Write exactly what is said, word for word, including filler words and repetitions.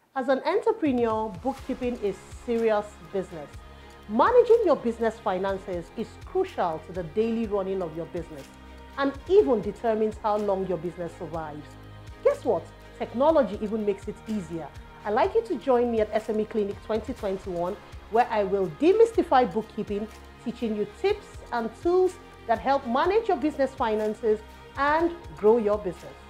As an entrepreneur, bookkeeping is serious business. Managing your business finances is crucial to the daily running of your business and even determines how long your business survives. Guess what? Technology even makes it easier. I'd like you to join me at S M E Clinic twenty twenty-one, where I will demystify bookkeeping, teaching you tips and tools that help manage your business finances and grow your business.